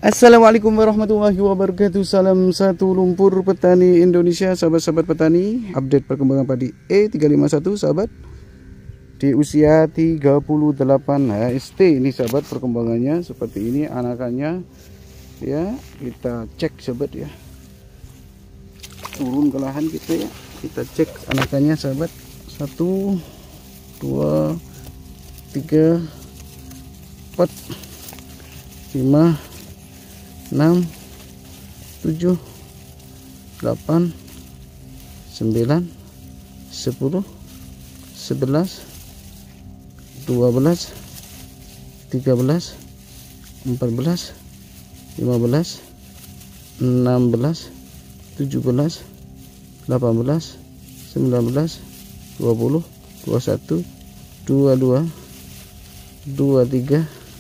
Assalamualaikum warahmatullahi wabarakatuh. Salam satu lumpur petani Indonesia, sahabat-sahabat petani. Update perkembangan padi E351 sahabat, di usia 38 HST ini sahabat. Perkembangannya seperti ini, anakannya ya. Kita cek sahabat ya, turun ke lahan kita ya, kita cek anakannya sahabat. 1 2 3 4 5 6 7 8 9 10 11 12 13 14 15 16 17 18 19 20 21 22 23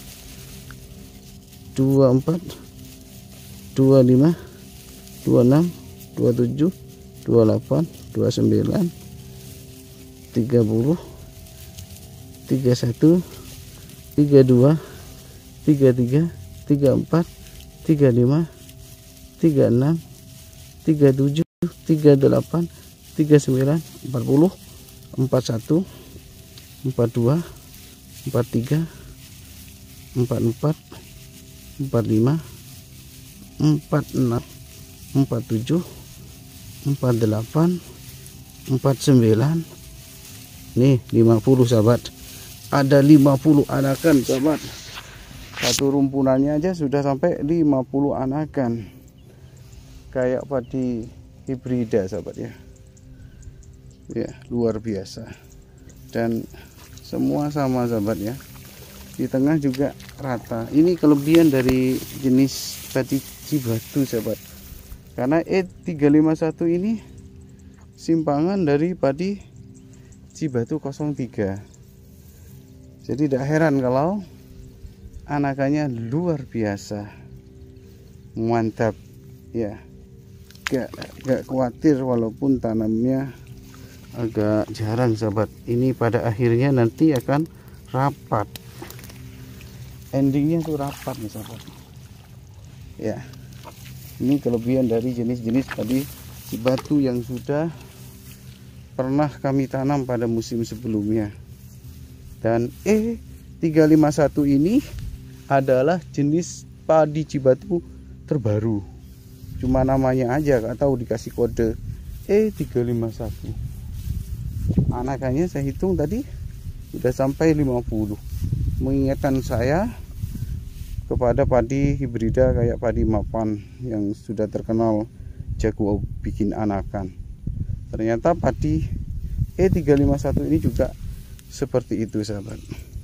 24 25 26 27 28 29 30 31 32 33 34 35 36 37 38 39 40 41 42 43 44 45 46 47 48 49 nih 50 sahabat. Ada 50 anakan sahabat. Satu rumpunannya aja sudah sampai 50 anakan. Kayak padi hibrida sahabat ya. Ya, luar biasa. Dan semua sama sahabat ya. Di tengah juga rata. Ini kelebihan dari jenis padi Cibatu sahabat, karena E351 ini simpangan dari padi Cibatu 03. Jadi tidak heran kalau anakannya luar biasa, mantap ya. Gak khawatir walaupun tanamnya agak jarang sahabat. Ini pada akhirnya nanti akan rapat, endingnya tuh rapat nih sahabat ya. Ini kelebihan dari jenis-jenis padi Cibatu yang sudah pernah kami tanam pada musim sebelumnya. Dan E351 ini adalah jenis padi Cibatu terbaru, cuma namanya aja gak tahu dikasih kode E351. Anakannya saya hitung tadi sudah sampai 50, mengingatkan saya kepada padi hibrida kayak padi mapan yang sudah terkenal jago bikin anakan. Ternyata padi E351 ini juga seperti itu sahabat.